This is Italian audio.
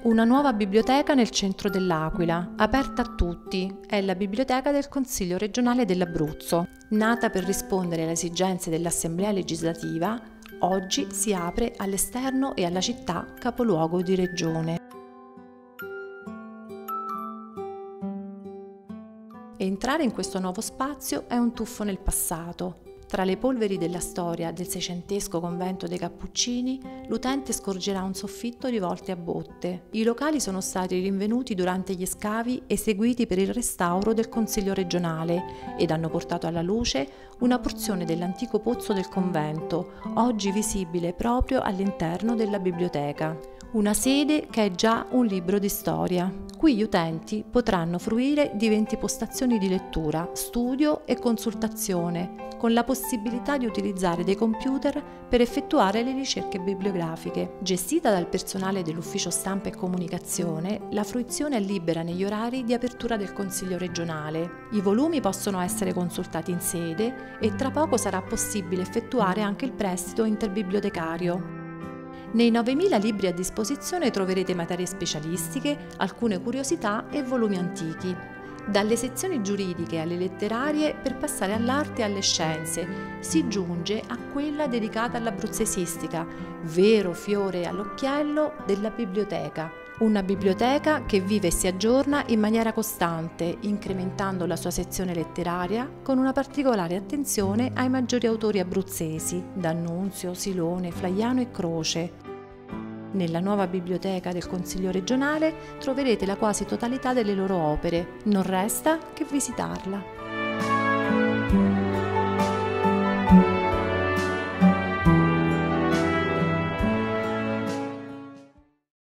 Una nuova biblioteca nel centro dell'Aquila, aperta a tutti, è la Biblioteca del Consiglio regionale dell'Abruzzo. Nata per rispondere alle esigenze dell'Assemblea legislativa, oggi si apre all'esterno e alla città capoluogo di regione. Entrare in questo nuovo spazio è un tuffo nel passato. Tra le polveri della storia del seicentesco convento dei Cappuccini, l'utente scorgerà un soffitto di volte a botte. I locali sono stati rinvenuti durante gli scavi eseguiti per il restauro del Consiglio regionale ed hanno portato alla luce una porzione dell'antico pozzo del convento, oggi visibile proprio all'interno della biblioteca. Una sede che è già un libro di storia. Qui gli utenti potranno fruire di 20 postazioni di lettura, studio e consultazione, con la possibilità di utilizzare dei computer per effettuare le ricerche bibliografiche. Gestita dal personale dell'ufficio stampa e comunicazione, la fruizione è libera negli orari di apertura del Consiglio regionale. I volumi possono essere consultati in sede e tra poco sarà possibile effettuare anche il prestito interbibliotecario. Nei 9.000 libri a disposizione troverete materie specialistiche, alcune curiosità e volumi antichi. Dalle sezioni giuridiche alle letterarie per passare all'arte e alle scienze, si giunge a quella dedicata all'abruzzesistica, vero fiore all'occhiello della biblioteca. Una biblioteca che vive e si aggiorna in maniera costante, incrementando la sua sezione letteraria con una particolare attenzione ai maggiori autori abruzzesi, D'Annunzio, Silone, Flaiano e Croce. Nella nuova biblioteca del Consiglio regionale troverete la quasi totalità delle loro opere, non resta che visitarla.